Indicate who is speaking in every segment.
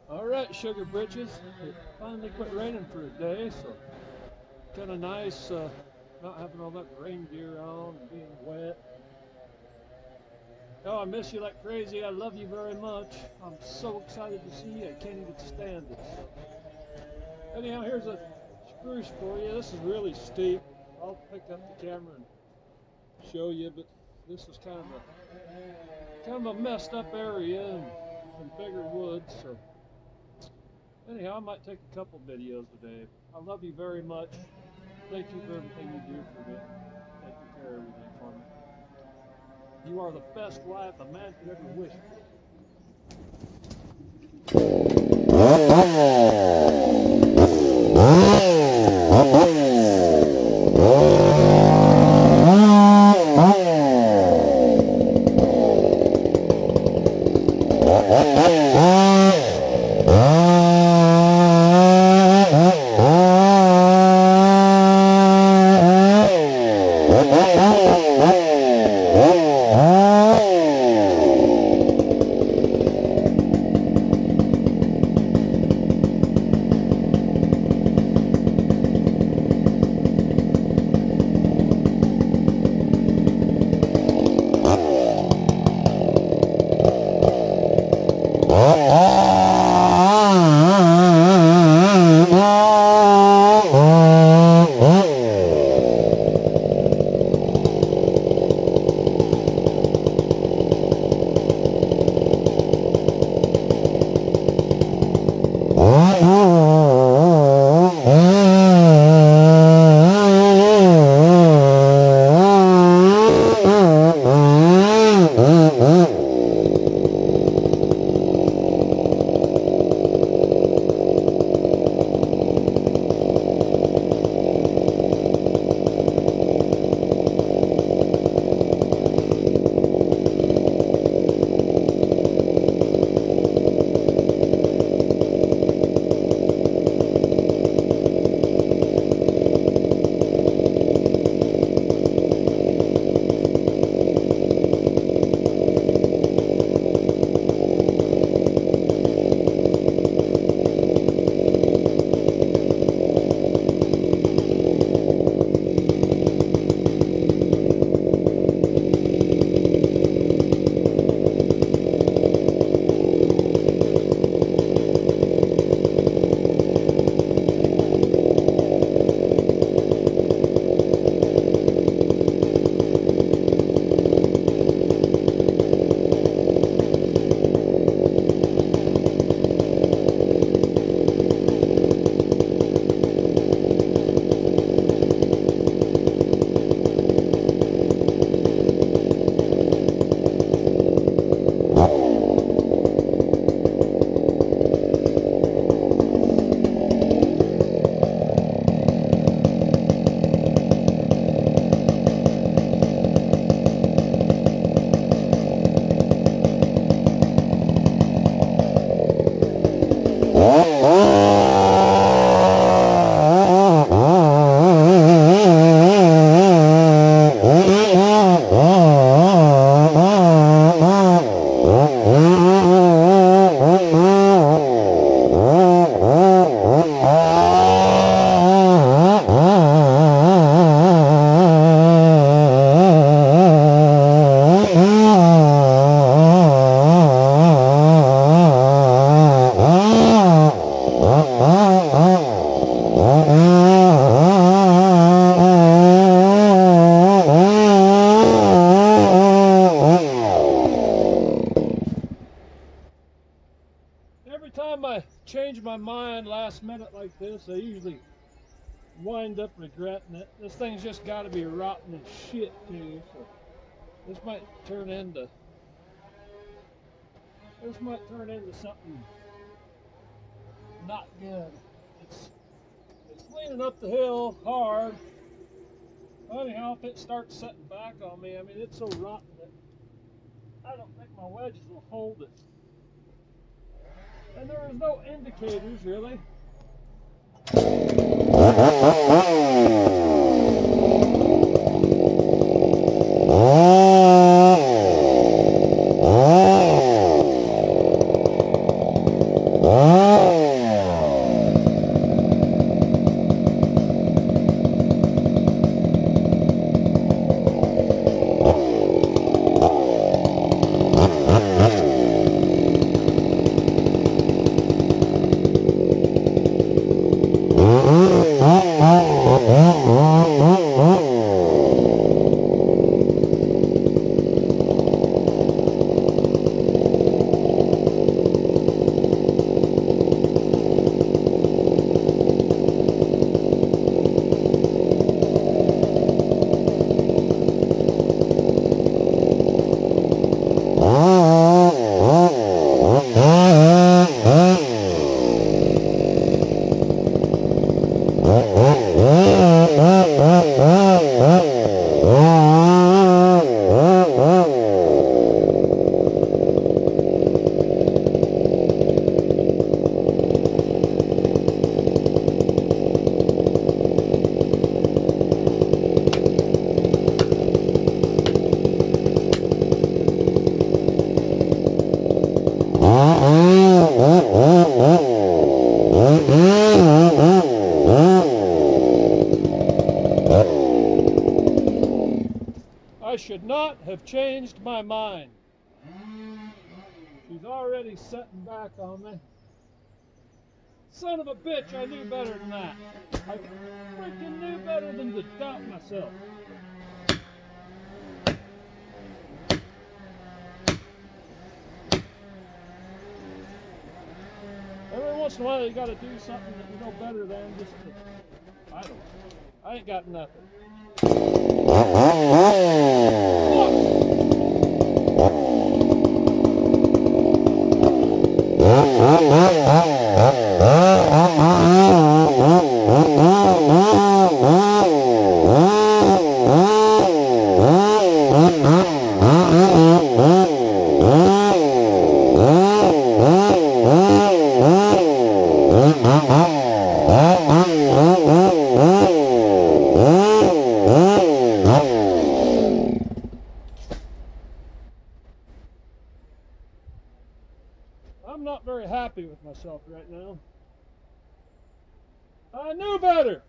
Speaker 1: Alright, Sugar Britches, it finally quit raining for a day, so kind of nice not having all that rain gear on and being wet. Oh, I miss you like crazy. I love you very much. I'm so excited to see you. I can't even stand it. Anyhow, here's a spruce for you. This is really steep. I'll pick up the camera and show you, but this is kind of a messed up area and bigger woods. So anyhow, I might take a couple videos today. I love you very much. Thank you for everything you do for me. Taking care of everything for me. You are the best wife a man could ever wish every time I change my mind last minute like this, I usually wind up regretting it. This thing's just got to be rotten as shit too, so this might turn into something not good. It's leaning up the hill hard. Anyhow, if it starts setting back on me, I mean, it's so rotten that I don't think my wedges will hold it. And there is no indicators, really.
Speaker 2: Ah.
Speaker 1: have changed my mind. She's already setting back on me. Son of a bitch, I knew better than that. I freaking knew better than to doubt myself. Every once in a while you gotta do something that you know better than just to, I don't know. I ain't got nothing. I'm not very happy with myself right now. I knew better.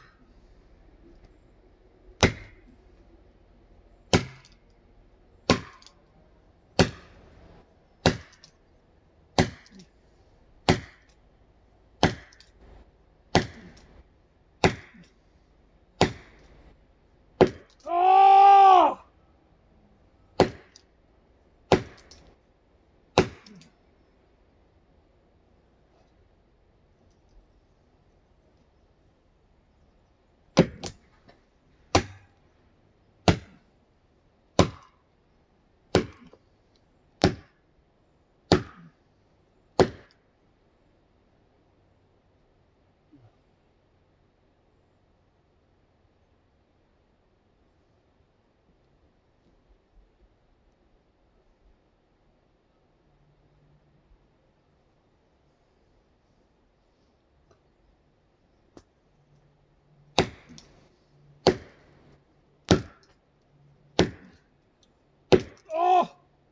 Speaker 1: Oh! Oh!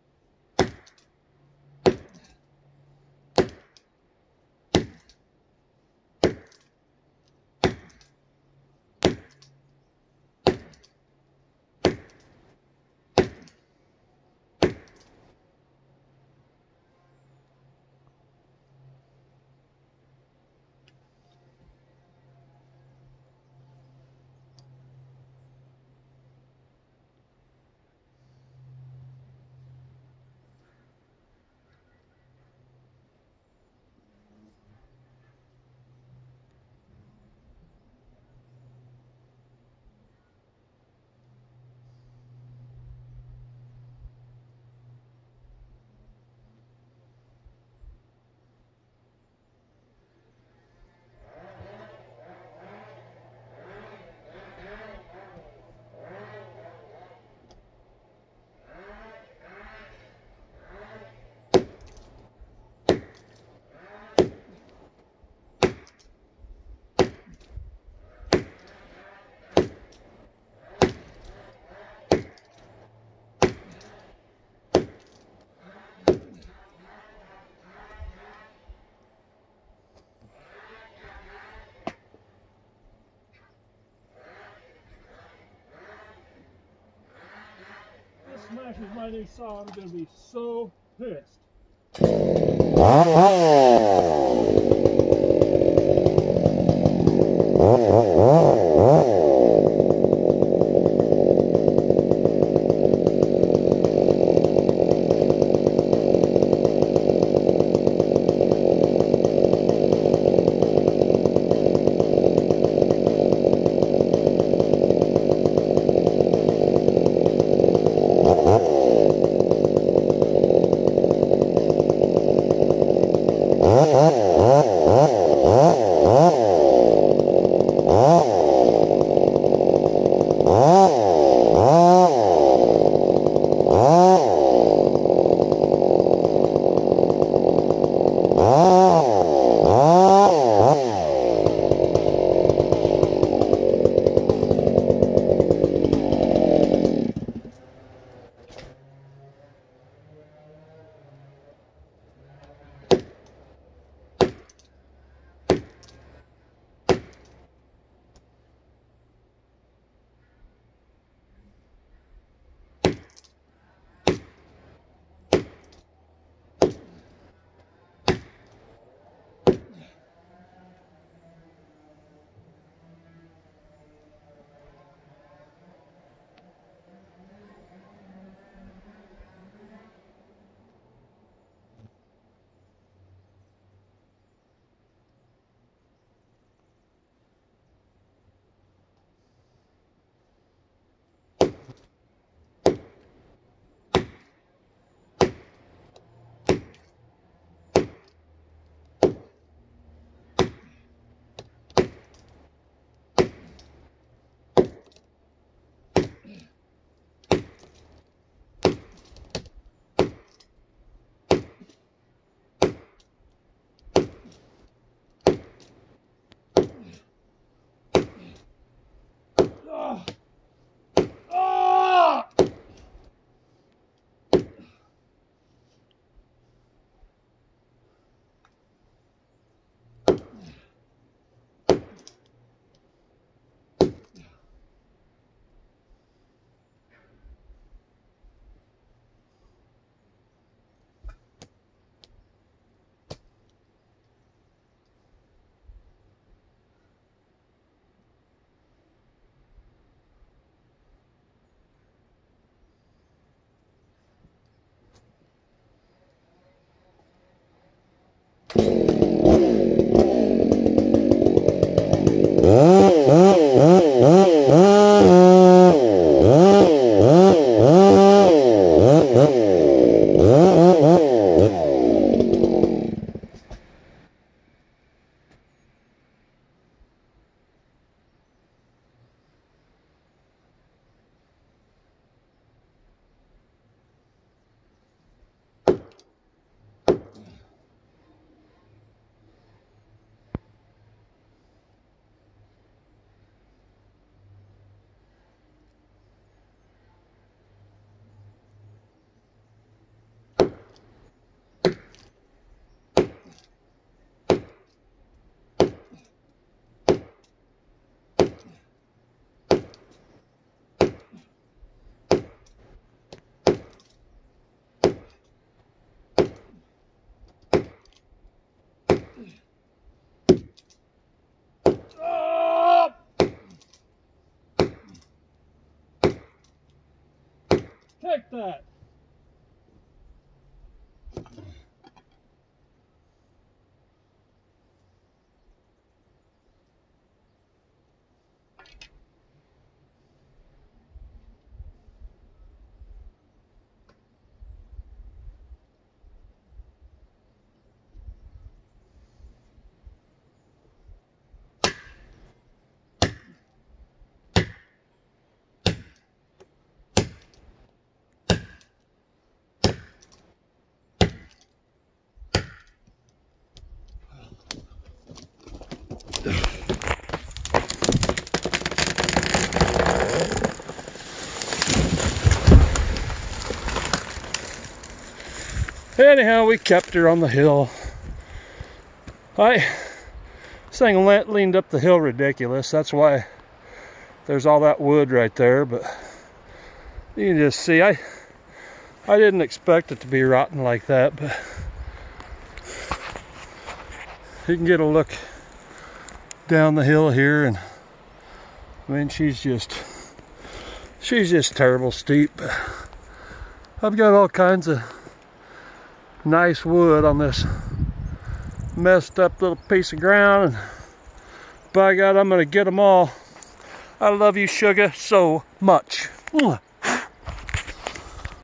Speaker 1: Smashes my new saw, I'm going to be so pissed. like that. Anyhow, we kept her on the hill. This thing leaned up the hill ridiculous. That's why there's all that wood right there. But you can just see, I didn't expect it to be rotten like that. But you can get a look down the hill here, and I mean, she's just terrible steep. I've got all kinds of nice wood on this messed up little piece of ground, and by God, I'm gonna get them all. I love you, sugar, so much. Mwah.